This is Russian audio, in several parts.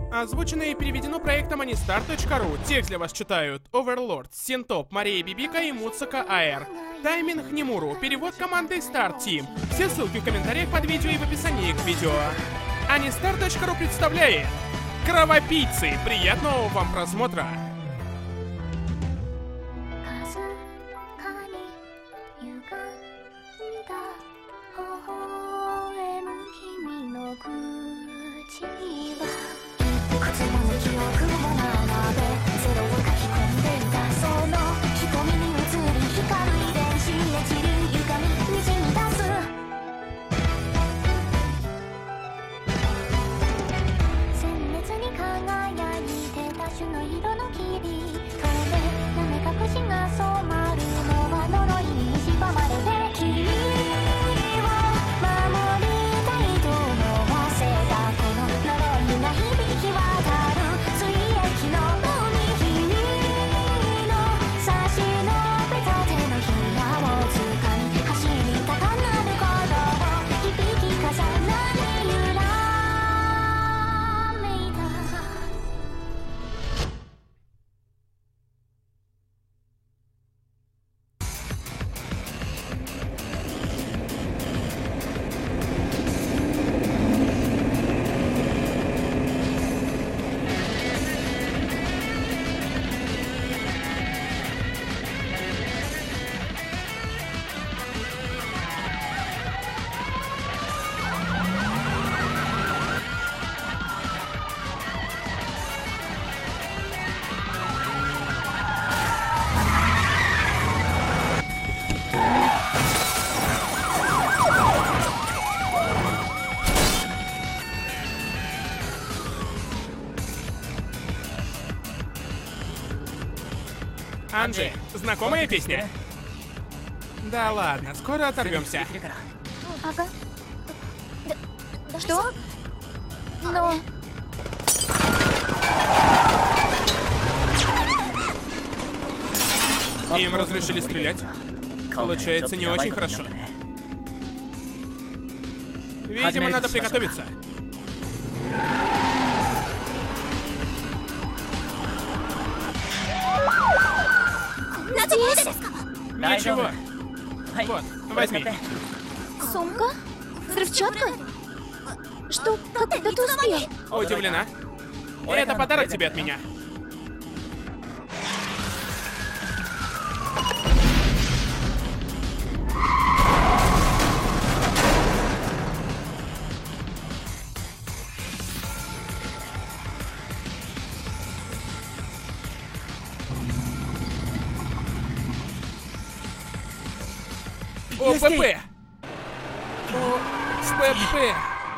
Озвучено и переведено проектом anistar.ru. Текст для вас читают Overlord, Синтоп, Мария Бибика и Муцака АР. Тайминг Немуру. Перевод команды Star Team. Все ссылки в комментариях под видео и в описании к видео. anistar.ru представляет Кровопийцы. Приятного вам просмотра. Анджи, знакомая песня? Да ладно, скоро оторвемся. Ага. Что? Но... Им разрешили стрелять? Получается, не очень хорошо. Видимо, надо приготовиться. Здесь? Ничего. Вот, возьми. Сумка? Взрывчатка? Что? Как это ты успел? Удивлена? Это подарок тебе от меня. ОПП! ОПП!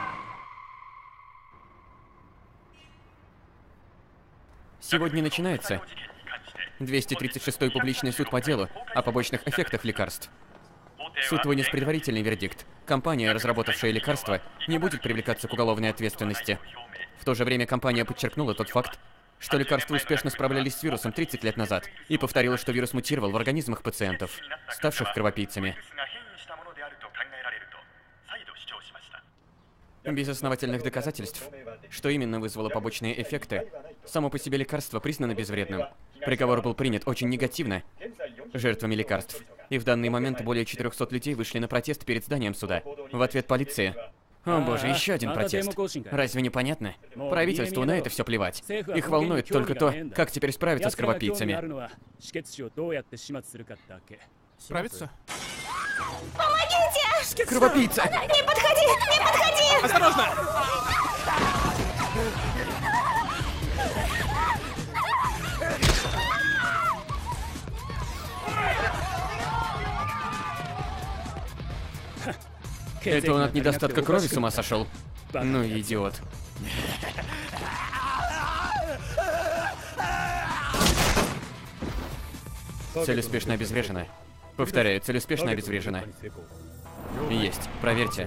Сегодня начинается 236-й публичный суд по делу о побочных эффектах лекарств. Суд вынес предварительный вердикт. Компания, разработавшая лекарства, не будет привлекаться к уголовной ответственности. В то же время компания подчеркнула тот факт, что лекарства успешно справлялись с вирусом 30 лет назад, и повторила, что вирус мутировал в организмах пациентов, ставших кровопийцами. Без основательных доказательств, что именно вызвало побочные эффекты, само по себе лекарство признано безвредным. Приговор был принят очень негативно жертвами лекарств. И в данный момент более 400 людей вышли на протест перед зданием суда. В ответ полиция... О боже, еще один протест. Разве не понятно? Правительству на это все плевать. Их волнует только то, как теперь справиться с кровопийцами. Справиться? Помогите! Кровопийца! Не подходи! Не подходи! Осторожно! Это он от недостатка крови с ума сошел? Ну, идиот. Цель успешно обезврежена. Повторяю, цель успешно обезврежена. Есть, проверьте.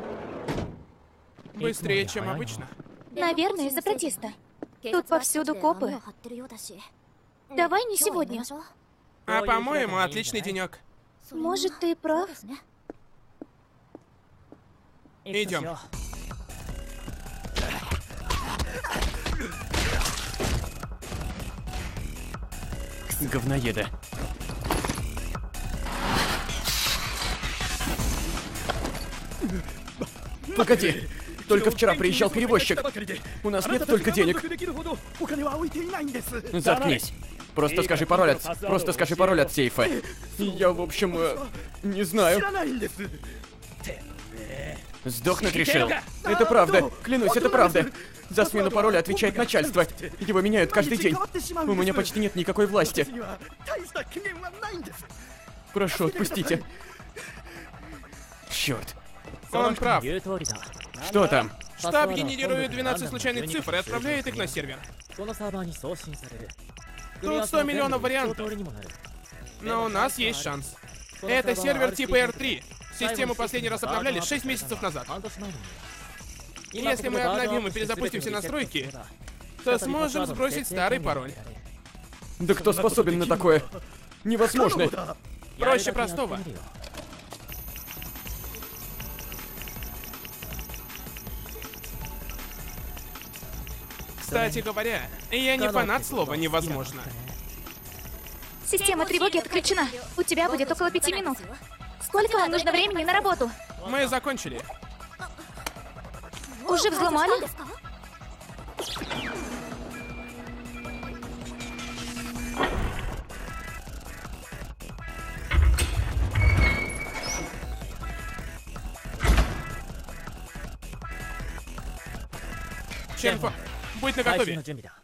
Быстрее, чем обычно. Наверное, из-за протеста. Тут повсюду копы. Давай не сегодня. А по-моему, отличный денек. Может, ты прав? Идем. Говноеда. Погоди! Только вчера приезжал перевозчик. У нас нет столько денег. Заткнись. Просто скажи пароль от сейфа. Я, в общем, не знаю. Сдохнуть решил. Это правда. Клянусь, это правда. За смену пароля отвечает начальство. Его меняют каждый день. У меня почти нет никакой власти. Прошу, отпустите. Черт. Он прав. Что там? Штаб генерирует 12 случайных цифр и отправляет их на сервер. Тут 100 миллионов вариантов. Но у нас есть шанс. Это сервер типа R3. Систему последний раз обновляли 6 месяцев назад. Если мы обновим и перезапустим все настройки, то сможем сбросить старый пароль. Да кто способен на такое? Невозможно. Проще простого. Кстати говоря, я не фанат слова «невозможно». Система тревоги отключена. У тебя будет около 5 минут. Сколько вам нужно времени на работу? Мы закончили. Уже взломали? Ченфо, будь наготове.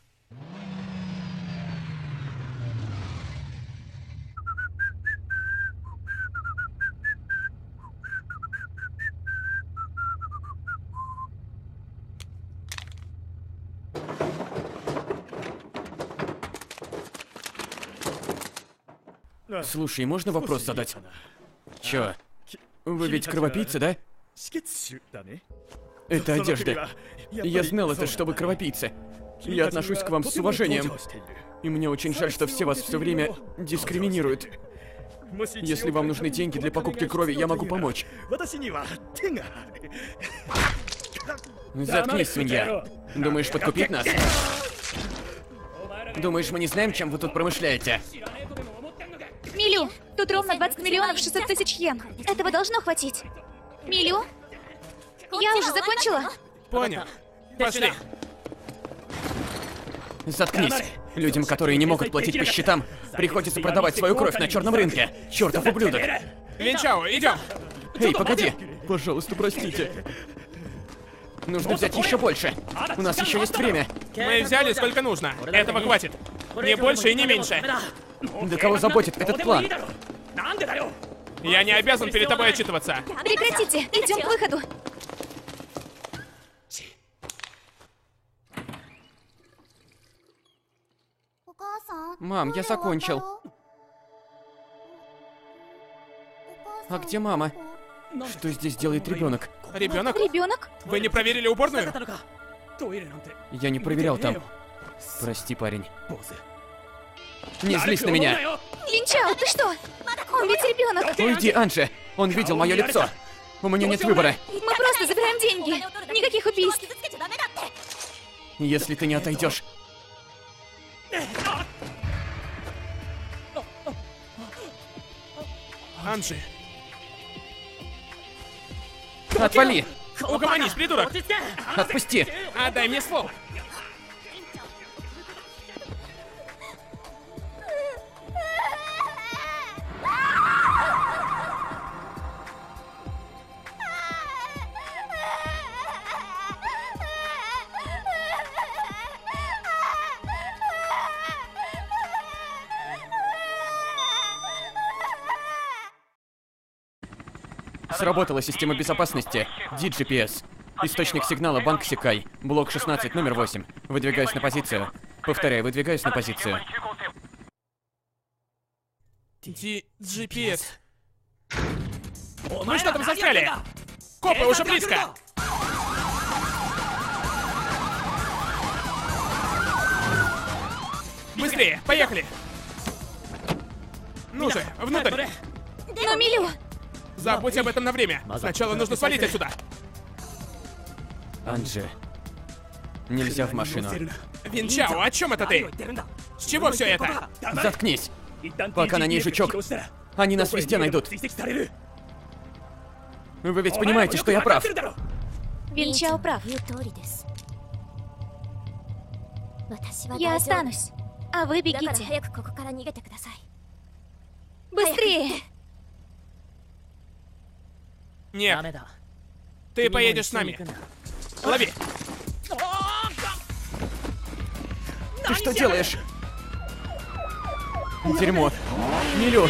Слушай, можно вопрос задать? Чё? Вы ведь кровопийцы, да? Это одежда. Я знал это, что вы кровопийцы. Я отношусь к вам с уважением. И мне очень жаль, что все вас все время дискриминируют. Если вам нужны деньги для покупки крови, я могу помочь. Заткнись, свинья. Думаешь, подкупить нас? Думаешь, мы не знаем, чем вы тут промышляете? Милю, тут ровно 20 миллионов 600 тысяч йен. Этого должно хватить. Милю? Я уже закончила. Понял. Пошли. Заткнись. Людям, которые не могут платить по счетам, приходится продавать свою кровь на черном рынке. Чертов ублюдок. Линчао, идем. Эй, погоди. Пожалуйста, простите. Нужно взять еще больше. У нас еще есть время. Мы взяли сколько нужно. Этого хватит. Не больше и не меньше. Да кого заботит этот план? Я не обязан перед тобой отчитываться. Прекратите, идем к выходу. Мам, я закончил. А где мама? Что здесь делает ребенок? Ребенок? Ребенок? Вы не проверили уборную? Я не проверял там. Прости, парень. Не злись на меня! Линчао, ты что? Он ведь ребенок. Уйди, Анже! Он видел мое лицо! У меня нет выбора! Мы просто забираем деньги. Никаких убийств. Если ты не отойдешь. Анжи, Отвали! угомонись, придурок! Отпусти! Отдай мне ствол! Сработала система безопасности DGPS. Источник сигнала банк Секай. Блок 16, номер 8. Выдвигаюсь на позицию. Повторяю, выдвигаюсь на позицию. GPS. Мы что там застряли? Копы уже близко! Быстрее, поехали! Ну же, внутрь! Но Милю... Забудь об этом на время. Сначала нужно свалить отсюда. Анже, Нельзя в машину. Винчао, о чем это ты? С чего все это? Заткнись! Пока на ней жучок, они нас везде найдут. Вы ведь понимаете, что я прав? Винчао прав. Я останусь, а вы бегите. Быстрее! Нет, ты поедешь с нами. Лови! Ты что делаешь? Дерьмо. Милю!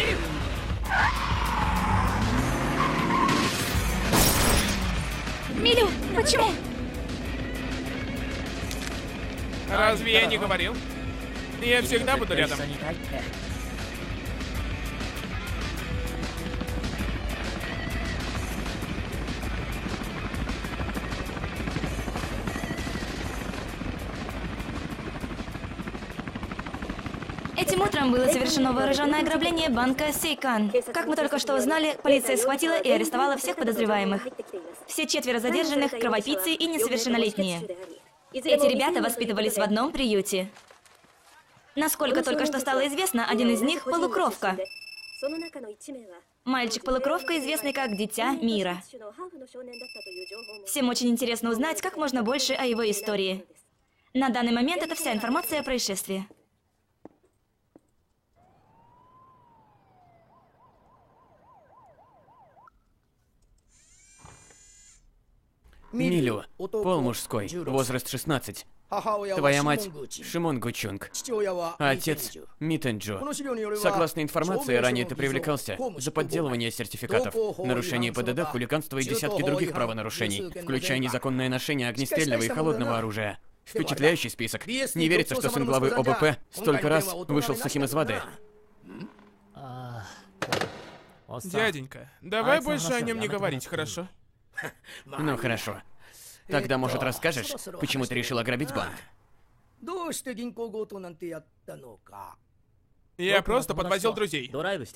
Милю, почему? Разве я не говорил? Я всегда буду рядом. Этим утром было совершено вооруженное ограбление банка Сейкан. Как мы только что узнали, полиция схватила и арестовала всех подозреваемых. Все 4 задержанных – кровопийцы и несовершеннолетние. Эти ребята воспитывались в одном приюте. Насколько только что стало известно, один из них – полукровка. Мальчик-полукровка, известный как Дитя Мира. Всем очень интересно узнать как можно больше о его истории. На данный момент это вся информация о происшествии. Милю, пол мужской, возраст 16. Твоя мать Шимон Гучунг, а отец Митенджо. Согласно информации, ранее ты привлекался за подделывание сертификатов, нарушение ПДД, хулиганство и десятки других правонарушений, включая незаконное ношение огнестрельного и холодного оружия. Впечатляющий список. Не верится, что сын главы ОБП столько раз вышел сухим из воды. Дяденька, давай больше о нем не говорить, хорошо? Ну хорошо. Тогда, может, расскажешь, почему ты решил ограбить банк? Я просто подвозил друзей.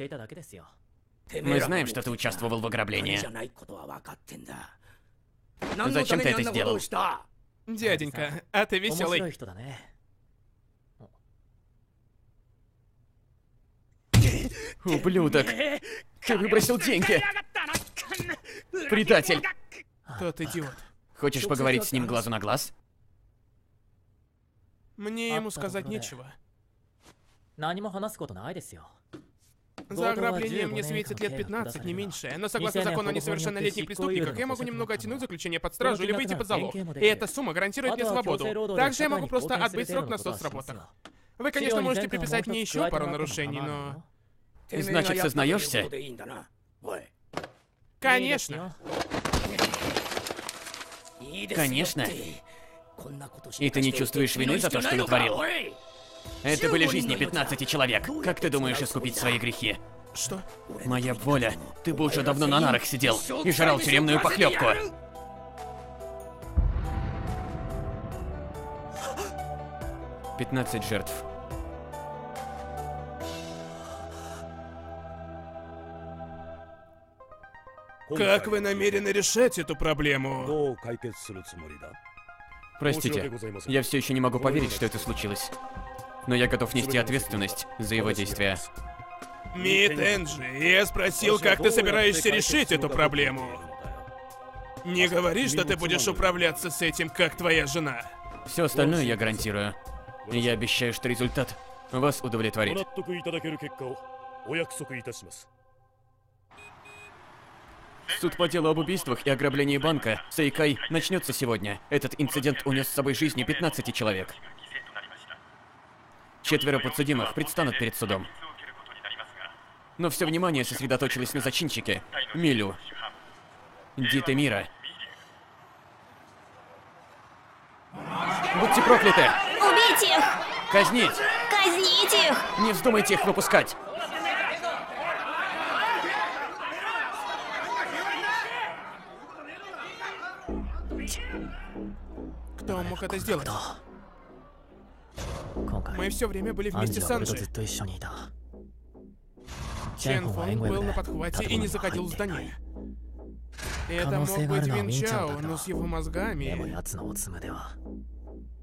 Мы знаем, что ты участвовал в ограблении. Зачем ты это сделал? Дяденька, а ты веселый. Ублюдок! Ты выбросил деньги! Предатель! Тот идиот. Хочешь поговорить с ним глазу на глаз? Мне ему сказать нечего. За ограбление мне светит лет 15, не меньше. Но согласно закону о несовершеннолетних преступниках, я могу немного оттянуть заключение под стражу или выйти под залог. И эта сумма гарантирует мне свободу. Также я могу просто отбыть срок на соцработах. Вы, конечно, можете приписать мне еще пару нарушений, но... Значит, сознаешься? Конечно. Конечно. И ты не чувствуешь вины за то, что натворил? Это были жизни 15 человек. Как ты думаешь искупить свои грехи? Что? Моя воля. Ты бы уже давно на нарах сидел и жрал тюремную похлебку. «15 жертв. Как вы намерены решать эту проблему? Простите, я все еще не могу поверить, что это случилось. Но я готов нести ответственность за его действия. Митенджи, я спросил, как ты собираешься решить эту проблему. Не говори, что ты будешь управляться с этим, как твоя жена. Все остальное я гарантирую. И я обещаю, что результат вас удовлетворит. Суд по делу об убийствах и ограблении банка Сейкай начнется сегодня. Этот инцидент унес с собой жизни 15 человек. 4 подсудимых предстанут перед судом. Но все внимание сосредоточилось на зачинщике Милю, Дите Мира. Будьте прокляты! Убейте их! Казнить! Казните их! Не вздумайте их выпускать! Кто мог это сделать? Мы все время были вместе с Анджи. Чен Фонг был на подхвате и не заходил в здание. Это мог быть Винчао, но с его мозгами...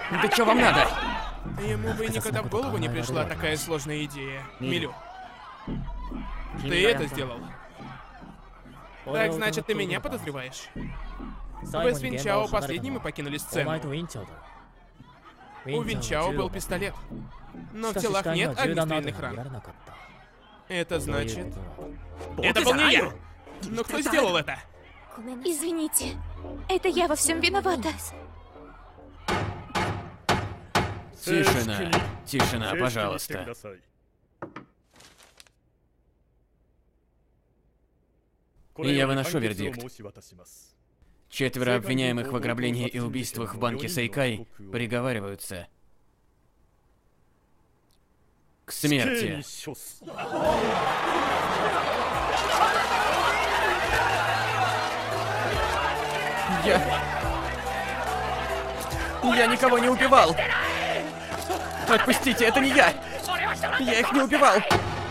Да что вам надо? Ему бы никогда в голову не пришла такая сложная идея. Милю, ты это сделал. Так значит, ты меня подозреваешь? Вы с Винчао последними покинули сцену. У Винчао был пистолет, но в телах нет огнестрельных ран. Это значит... Это был не я! Но кто сделал это? Извините, это я во всем виновата. Тишина, тишина, пожалуйста. И я выношу вердикт. 4 обвиняемых в ограблении и убийствах в банке Сейкай приговариваются к смерти. Я никого не убивал! Отпустите, это не я! Я их не убивал!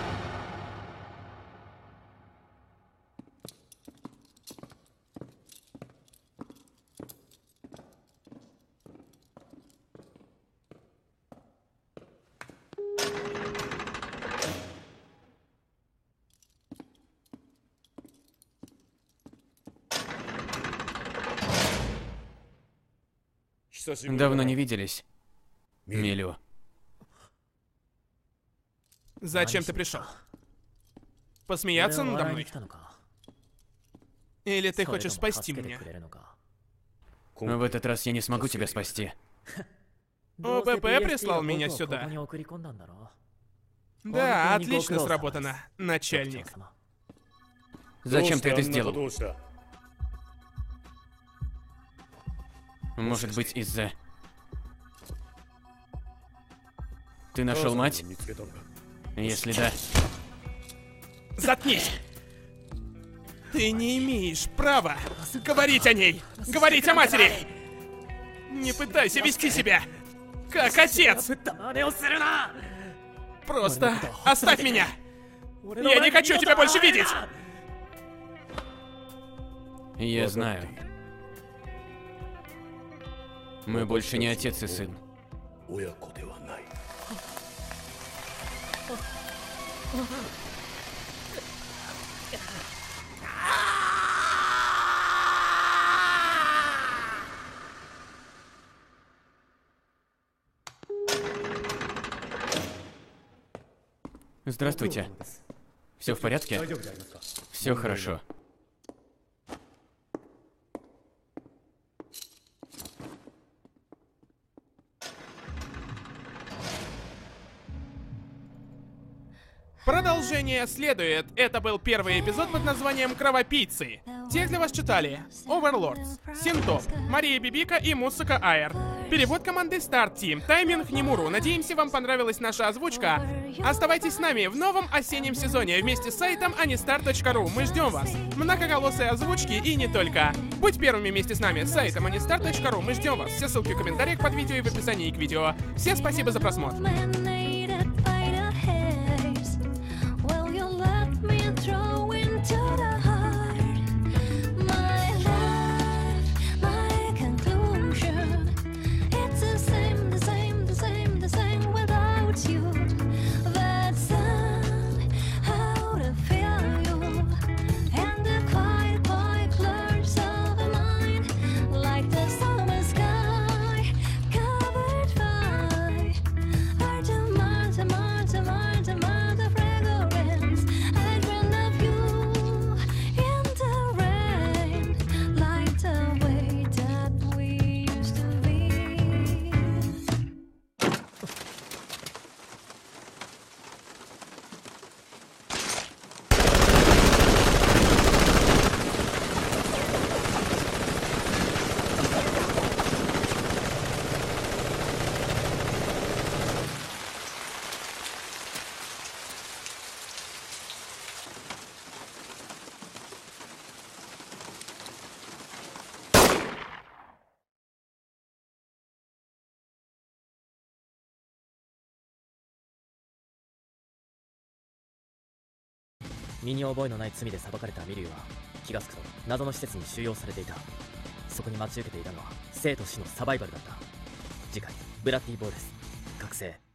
Давно не виделись, Милю. Зачем ты пришел? Посмеяться надо мной? Или ты хочешь спасти меня? В этот раз я не смогу тебя спасти. ОПП прислал меня сюда. Да, отлично сработано, начальник. Зачем ты это сделал? Может быть, из-за... Ты нашел мать? Если да... Заткнись! Ты не имеешь права говорить о ней! Говорить о матери! Не пытайся вести себя как отец! Просто оставь меня! Я не хочу тебя больше видеть! Я знаю. Мы больше не отец и сын. Здравствуйте. Все в порядке? Все хорошо. Продолжение следует. Это был первый эпизод под названием «Кровопийцы». Тех для вас читали Overlords, Синтоп, Мария Бибика и Муцука Аэр. Перевод команды Start Team, Тайминг Хнимуру. Надеемся, вам понравилась наша озвучка. Оставайтесь с нами в новом осеннем сезоне вместе с сайтом anistar.ru. Мы ждем вас. Многоголосые озвучки и не только. Будь первыми вместе с нами с сайтом anistar.ru. Мы ждем вас. Все ссылки в комментариях под видео и в описании к видео. Всем спасибо за просмотр. 身に覚えのない罪で裁かれたミリュウは気がつくと謎の施設に収容されていた。そこに待ち受けていたのは生と死のサバイバルだった。次回ブラッディボーです。覚醒